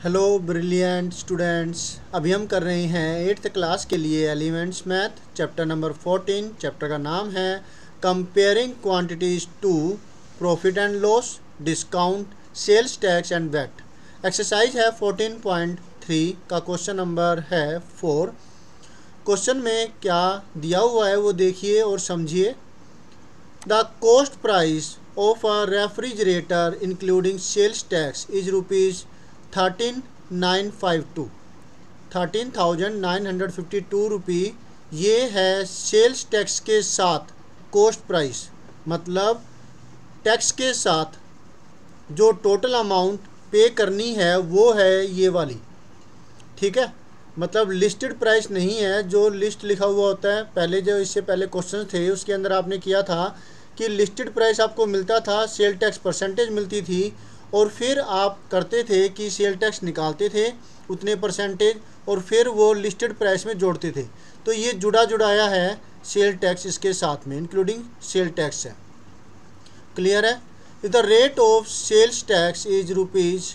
Hello brilliant students. अभी हम कर रहे हैं 8th क्लास के लिए elements math chapter number 14। Chapter का नाम है comparing quantities to profit and loss, discount, sales tax and VAT. Exercise है 14.3 का क्वेश्चन नंबर है 4। क्वेश्चन में क्या दिया हुआ है वो देखिए और समझिए। The cost price of a refrigerator including sales tax is rupees 13,952 13,952 रुपये। ये है सेल्स टैक्स के साथ कॉस्ट प्राइस, मतलब टैक्स के साथ जो टोटल अमाउंट पे करनी है वो है ये वाली। ठीक है, मतलब लिस्टेड प्राइस नहीं है। जो लिस्ट लिखा हुआ होता है, पहले जो इससे पहले क्वेश्चन थे उसके अंदर आपने किया था कि लिस्टेड प्राइस आपको मिलता था, सेल टैक्स परसेंटेज मिलती थी और फिर आप करते थे कि सेल टैक्स निकालते थे उतने परसेंटेज और फिर वो लिस्टेड प्राइस में जोड़ते थे। तो ये जुड़ाया है सेल टैक्स इसके साथ में, इंक्लूडिंग सेल टैक्स है। क्लियर है? The rate of sales tax is rupees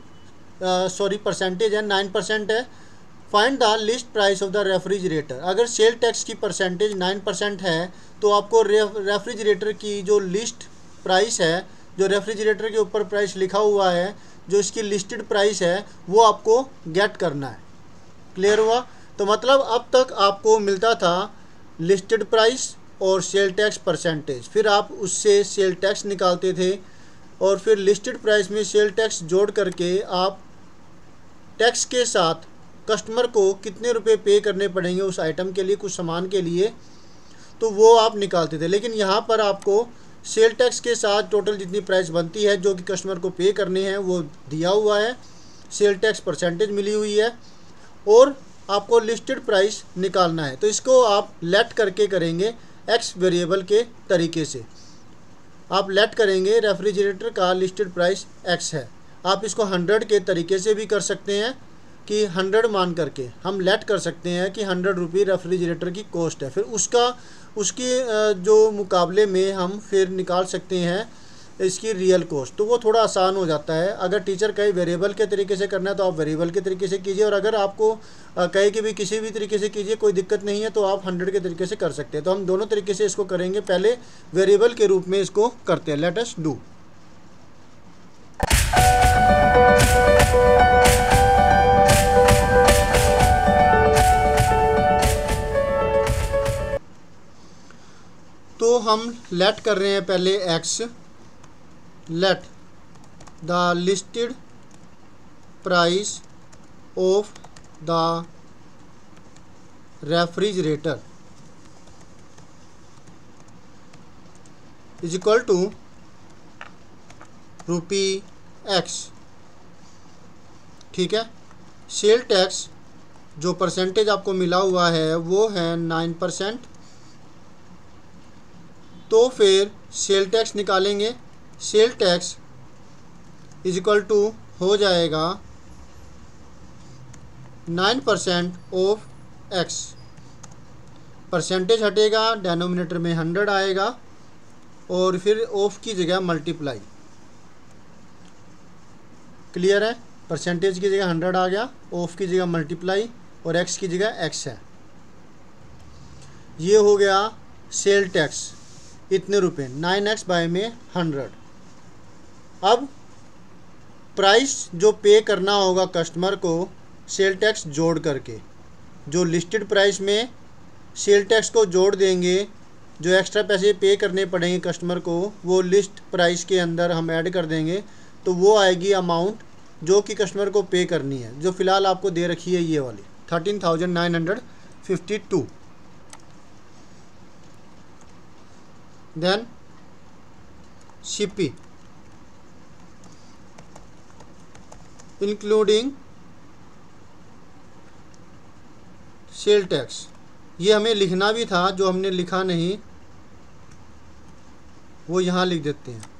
percentage है 9% है। Find the list price of the refrigerator. अगर सेल टैक्स की परसेंटेज 9% है तो आपको रेफ्रिजरेटर की जो लिस्ट प्राइस है, जो रेफ्रिजरेटर के ऊपर प्राइस लिखा हुआ है, जो इसकी लिस्टेड प्राइस है, वो आपको गेट करना है। क्लियर हुआ? तो मतलब अब तक आपको मिलता था लिस्टेड प्राइस और सेल टैक्स परसेंटेज, फिर आप उससे सेल टैक्स निकालते थे और फिर लिस्टेड प्राइस में सेल टैक्स जोड़ करके आप टैक्स के साथ कस्टमर को कितने रुपए पे करने पड़ेंगे उस आइटम के लिए, कुछ सामान के लिए, तो वो आप निकालते थे। लेकिन यहाँ पर आपको सेल टैक्स के साथ टोटल जितनी प्राइस बनती है जो कि कस्टमर को पे करने हैं वो दिया हुआ है, सेल टैक्स परसेंटेज मिली हुई है और आपको लिस्टेड प्राइस निकालना है। तो इसको आप लेट करके करेंगे एक्स वेरिएबल के तरीके से। आप लेट करेंगे रेफ्रिजरेटर का लिस्टेड प्राइस एक्स है। आप इसको 100 के तरीके से भी कर सकते हैं कि 100 मान करके हम लेट कर सकते हैं कि 100 रुपये रेफ्रिजरेटर की कॉस्ट है। फिर उसकी जो मुकाबले में हम फिर निकाल सकते हैं इसकी रियल कॉस्ट। तो वो थोड़ा आसान हो जाता है। अगर टीचर कहे वेरिएबल के तरीके से करना है तो आप वेरिएबल के तरीके से कीजिए, और अगर आपको कहे कि भी किसी भी तरीके से कीजिए, कोई दिक्कत नहीं है, तो आप 100 के तरीके से कर सकते हैं। तो हम दोनों तरीके से इसको करेंगे। पहले वेरिएबल के रूप में इसको करते हैं। Let us do. तो हम लेट कर रहे हैं पहले X. Let the listed price of the refrigerator is equal to rupee X. ठीक है, सेल टैक्स जो परसेंटेज आपको मिला हुआ है वो है 9%। तो फिर सेल टैक्स निकालेंगे। Sale tax is equal to हो जाएगा 9% ऑफ एक्स। परसेंटेज हटेगा, डेनोमिनेटर में 100 आएगा और फिर ऑफ की जगह मल्टीप्लाई। क्लियर है? परसेंटेज की जगह 100 आ गया, ऑफ की जगह मल्टीप्लाई और एक्स की जगह एक्स है। ये हो गया सेल टैक्स इतने रुपए, 9x बाय में 100। अब प्राइस जो पे करना होगा कस्टमर को सेल टैक्स जोड़ करके, जो लिस्टेड प्राइस में सेल टैक्स को जोड़ देंगे, जो एक्स्ट्रा पैसे पे करने पड़ेंगे कस्टमर को वो लिस्ट प्राइस के अंदर हम ऐड कर देंगे। तो वो आएगी अमाउंट जो कि कस्टमर को पे करनी है, जो फ़िलहाल आपको दे रखी है ये वाली 13,952। Then CP including sale tax. ये हमें लिखना भी था, जो हमने लिखा नहीं वो यहाँ लिख देते हैं।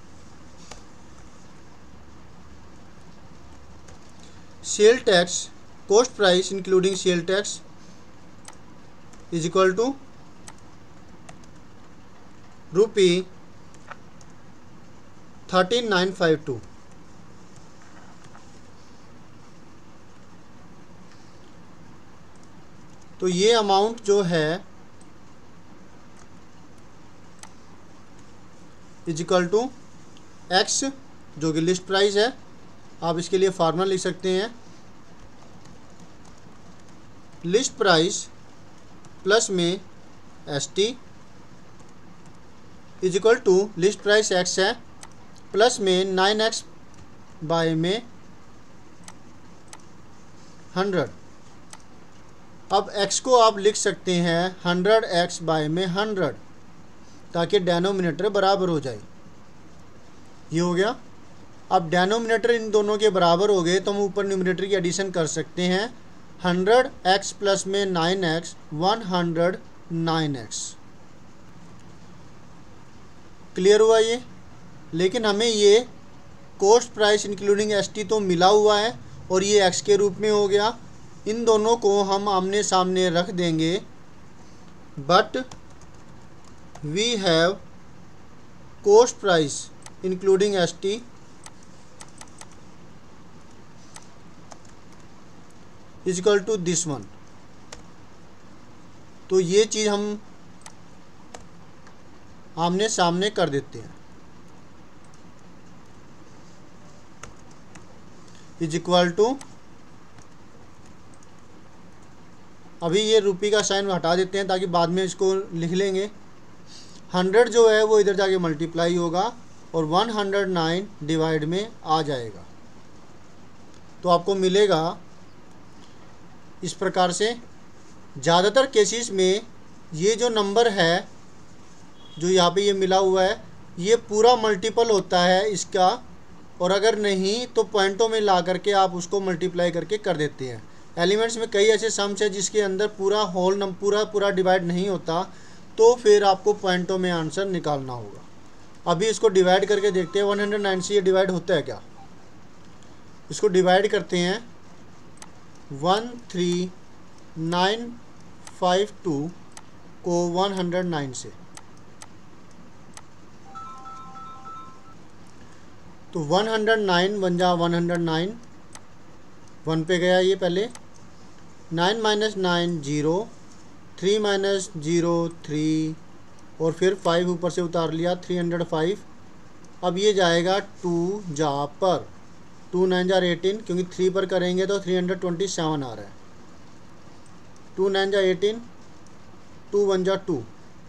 Sale tax cost price including sale tax is equal to rupee 13,952। तो ये अमाउंट जो है इज इक्वल टू एक्स, जो कि लिस्ट प्राइस है। आप इसके लिए फार्मूला लिख सकते हैं, लिस्ट प्राइस प्लस में S T is equal to list price X है प्लस में 9x बाय में 100। अब x को आप लिख सकते हैं 100x बाय में 100, ताकि डेनोमिनेटर बराबर हो जाए। ये हो गया। अब डेनोमिनेटर इन दोनों के बराबर हो गए तो हम ऊपर न्यूमरेटर की एडिशन कर सकते हैं। 100x प्लस में 9x 109x। क्लियर हुआ ये। लेकिन हमें ये कॉस्ट प्राइस इंक्लूडिंग एसटी तो मिला हुआ है और ये एक्स के रूप में हो गया। इन दोनों को हम आमने सामने रख देंगे, but we have cost price including ST is equal to this one. तो ये चीज़ हम आमने सामने कर देते हैं। इज इक्वल टू, अभी ये रुपये का साइन हटा देते हैं ताकि बाद में इसको लिख लेंगे। 100 जो है वो इधर जाके मल्टीप्लाई होगा और 109 डिवाइड में आ जाएगा। तो आपको मिलेगा इस प्रकार से। ज़्यादातर केसेस में ये जो नंबर है जो यहाँ पे ये मिला हुआ है, ये पूरा मल्टीपल होता है इसका, और अगर नहीं तो पॉइंटों में ला करके आप उसको मल्टीप्लाई करके कर देते हैं। एलिमेंट्स में कई ऐसे सम्स है जिसके अंदर पूरा होल नंबर पूरा डिवाइड नहीं होता, तो फिर आपको पॉइंटों में आंसर निकालना होगा। अभी इसको डिवाइड करके देखते हैं 109 से ये डिवाइड होता है क्या। इसको डिवाइड करते हैं 13952 को 109 से, तो 109 बन जा 109, 1 पे गया ये पहले, 9 माइनस 9 0, 3 माइनस 0 3, और फिर 5 ऊपर से उतार लिया 305। अब ये जाएगा 2 जा पर, 2 9 जा 18, क्योंकि 3 पर करेंगे तो 327 आ रहा है। 2 9 जा 18, 2 1 जा 2,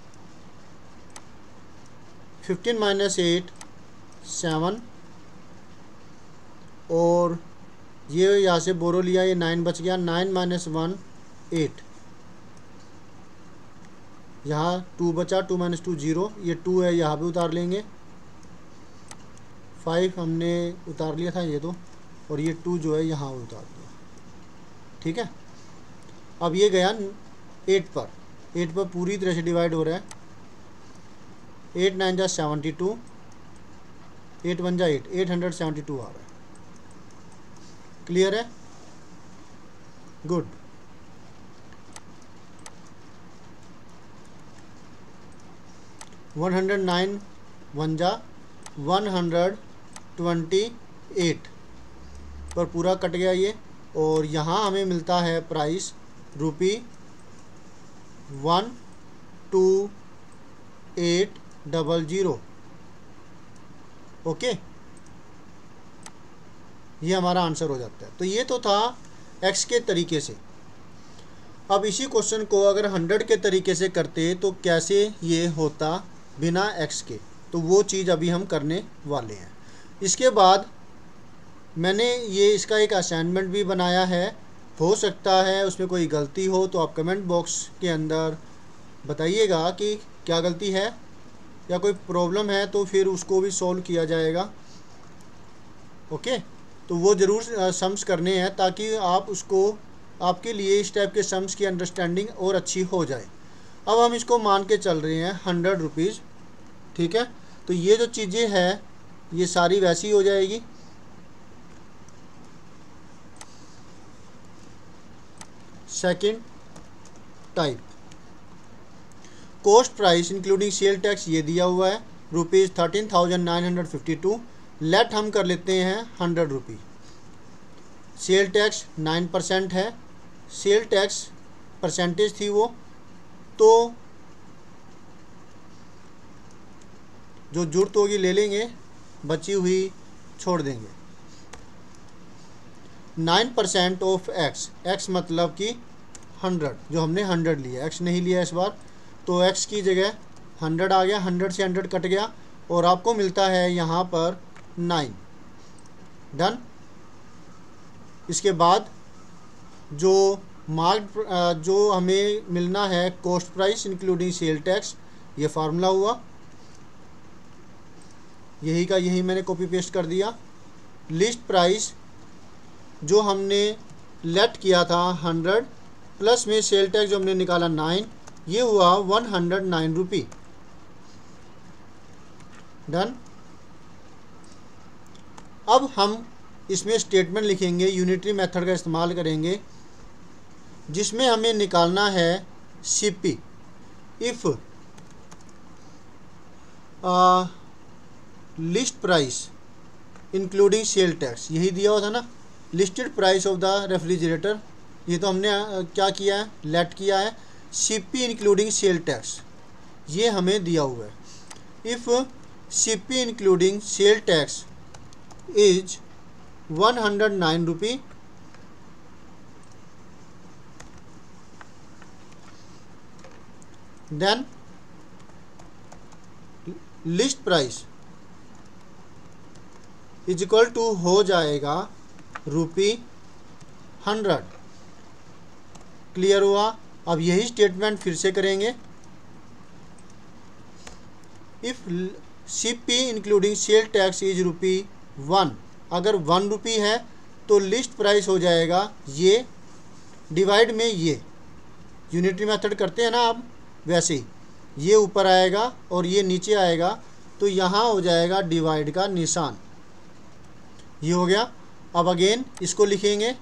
15 माइनस 8 7, और ये यहाँ से बोरो लिया, ये 9 बच गया। 9 माइनस 1 8, यहाँ 2 बचा, 2 माइनस 2 0, ये 2 है यहाँ भी उतार लेंगे। 5 हमने उतार लिया था ये तो, और ये 2 जो है यहाँ उतार दिया। ठीक है। अब ये गया 8 पर, 8 पर पूरी तरह से डिवाइड हो रहा है। 8 9 जा 72, 8 1 जा 8, 872 आ रहा है। क्लियर है? गुड। वन 109 1 जा 128 पर पूरा कट गया ये, और यहाँ हमें मिलता है प्राइस ₹12800। ओके, ये हमारा आंसर हो जाता है। तो ये तो था एक्स के तरीके से। अब इसी क्वेश्चन को अगर 100 के तरीके से करते तो कैसे ये होता बिना एक्स के, तो वो चीज़ अभी हम करने वाले हैं। इसके बाद मैंने ये इसका एक असाइनमेंट भी बनाया है, हो सकता है उसमें कोई गलती हो तो आप कमेंट बॉक्स के अंदर बताइएगा कि क्या गलती है या कोई प्रॉब्लम है, तो फिर उसको भी सॉल्व किया जाएगा। ओके, तो वो ज़रूर सम्स करने हैं ताकि आप उसको, आपके लिए इस टाइप के सम्स की अंडरस्टैंडिंग और अच्छी हो जाए। अब हम इसको मान के चल रहे हैं 100 रुपीज़। ठीक है, तो ये जो चीज़ें हैं ये सारी वैसी हो जाएगी। Second type, cost price including sale tax ये दिया हुआ है ₹13,952। लेट हम कर लेते हैं 100 रुपये। सेल टैक्स 9% है। सेल टैक्स परसेंटेज थी वो, तो जो जरूरत होगी ले लेंगे, बची हुई छोड़ देंगे। 9% ऑफ एक्स, एक्स मतलब कि 100, जो हमने 100 लिया, एक्स नहीं लिया इस बार, तो एक्स की जगह 100 आ गया, 100 से 100 कट गया और आपको मिलता है यहाँ पर 9। डन। इसके बाद जो मार्क जो हमें मिलना है cost price including sale tax, ये फार्मूला हुआ, यही का यही मैंने कॉपी पेस्ट कर दिया। लिस्ट प्राइस जो हमने लेट किया था 100 प्लस में सेल टैक्स जो हमने निकाला 9, ये हुआ 109 रुपी। डन। अब हम इसमें स्टेटमेंट लिखेंगे, यूनिटरी मेथड का इस्तेमाल करेंगे, जिसमें हमें निकालना है CP. If list price including sale tax, यही दिया हुआ था ना, listed price of the refrigerator, ये तो हमने क्या किया है, लेट किया है। सीपी इंक्लूडिंग सेल टैक्स ये हमें दिया हुआ है। If CP including sale tax is 109 rupee, then list price is equal to हो जाएगा ₹100। क्लियर हुआ। अब यही स्टेटमेंट फिर से करेंगे। If CP including sale tax is ₹1, अगर 1 रुपी है तो लिस्ट प्राइस हो जाएगा ये डिवाइड में ये, यूनिटरी मेथड करते हैं ना आप, वैसे ही ये ऊपर आएगा और ये नीचे आएगा, तो यहाँ हो जाएगा डिवाइड का निशान, ये हो गया। अब अगेन इसको लिखेंगे।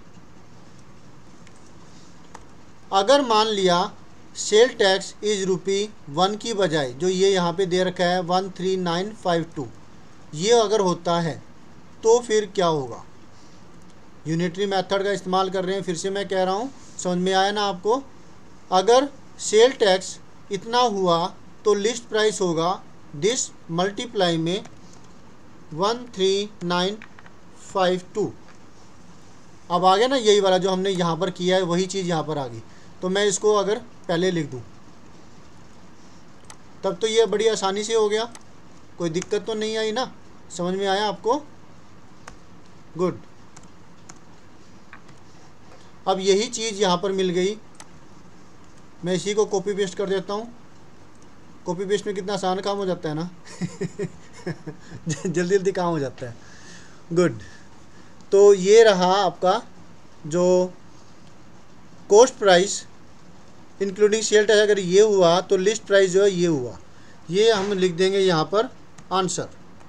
अगर मान लिया सेल टैक्स इज ₹1 की बजाय जो ये यहाँ पे दे रखा है 13952, ये अगर होता है तो फिर क्या होगा। यूनिटरी मेथड का इस्तेमाल कर रहे हैं, फिर से मैं कह रहा हूँ, समझ में आया ना आपको। अगर सेल टैक्स इतना हुआ तो लिस्ट प्राइस होगा दिस मल्टीप्लाई में 13952। अब आ गया ना, यही वाला जो हमने यहाँ पर किया है वही चीज़ यहाँ पर आ गई। तो मैं इसको अगर पहले लिख दूँ तब तो ये बड़ी आसानी से हो गया, कोई दिक्कत तो नहीं आई ना, समझ में आया आपको। गुड। अब यही चीज़ यहाँ पर मिल गई, मैं इसी को कॉपी पेस्ट कर देता हूँ। कॉपी पेस्ट में कितना आसान काम हो जाता है ना जल्दी जल्दी काम हो जाता है। गुड। तो ये रहा आपका जो cost price including sale tax, अगर ये हुआ तो लिस्ट प्राइस जो है ये हुआ, ये हम लिख देंगे यहाँ पर आंसर।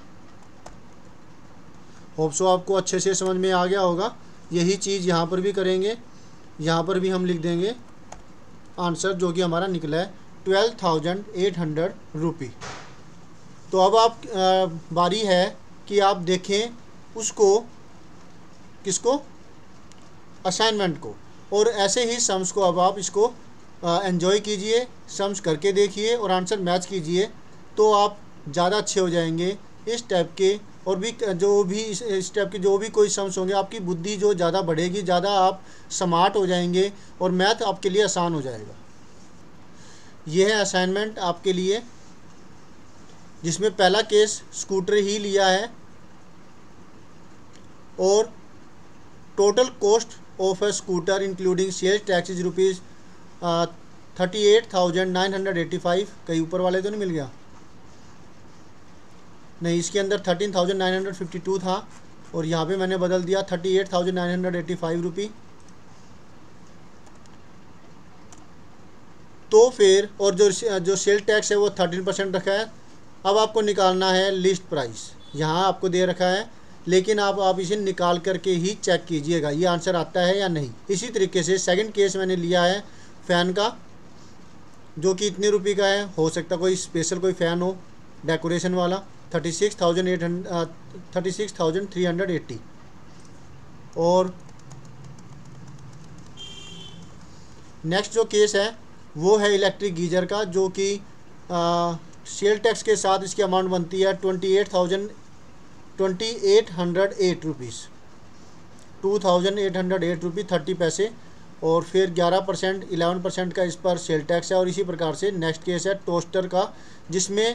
होप सो आपको अच्छे से समझ में आ गया होगा। यही चीज़ यहाँ पर भी करेंगे, यहाँ पर भी हम लिख देंगे आंसर जो कि हमारा निकला है 12,800 रुपी। तो अब आप बारी है कि आप देखें उसको, किसको, असाइनमेंट को, और ऐसे ही सम्स को अब आप इसको एंजॉय कीजिए, सम्स करके देखिए और आंसर मैच कीजिए, तो आप ज़्यादा अच्छे हो जाएंगे। इस टाइप के और भी जो भी इस टाइप के जो भी कोई सम्स होंगे, आपकी बुद्धि जो ज़्यादा बढ़ेगी, ज़्यादा आप स्मार्ट हो जाएंगे और मैथ आपके लिए आसान हो जाएगा। यह है असाइनमेंट आपके लिए, जिसमें पहला केस स्कूटर ही लिया है और total cost of a scooter including sales tax rupees 38,985। कहीं ऊपर वाले तो नहीं मिल गया, नहीं, इसके अंदर 13,952 था और यहाँ पे मैंने बदल दिया 38,985 रुपी। तो फिर और जो सेल टैक्स है वो 13% रखा है। अब आपको निकालना है लिस्ट प्राइस, यहाँ आपको दे रखा है, लेकिन आप इसे निकाल करके ही चेक कीजिएगा ये आंसर आता है या नहीं। इसी तरीके से सेकंड केस मैंने लिया है फ़ैन का, जो कि इतने रुपये का है, हो सकता कोई स्पेशल कोई फ़ैन हो डेकोरेशन वाला, 36,380। और नेक्स्ट जो केस है वो है इलेक्ट्रिक गीजर का, जो कि सेल टैक्स के साथ इसकी अमाउंट बनती है 2808 रुपीज़, 2808 रुपये 30 पैसे, और फिर 11% 11% का इस पर सेल टैक्स है। और इसी प्रकार से नेक्स्ट केस है टोस्टर का, जिसमें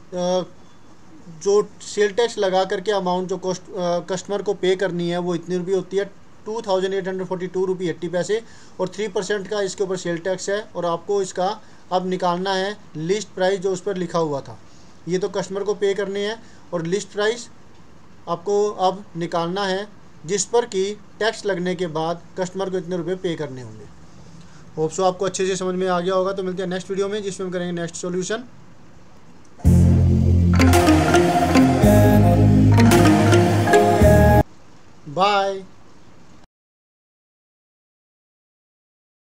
जो सेल टैक्स लगा करके अमाउंट जो कस्टमर को पे करनी है वो इतनी रुपये होती है 2842 रुपये 80 पैसे, और 3% का इसके ऊपर सेल टैक्स है। और आपको इसका अब निकालना है लिस्ट प्राइस जो उस पर लिखा हुआ था। ये तो कस्टमर को पे करने हैं, और लिस्ट प्राइस आपको अब निकालना है जिस पर कि टैक्स लगने के बाद कस्टमर को इतने रुपए पे करने होंगे। होप सो आपको अच्छे से समझ में आ गया होगा। तो मिलते हैं नेक्स्ट वीडियो में, जिसमें हम करेंगे नेक्स्ट सॉल्यूशन। बाय।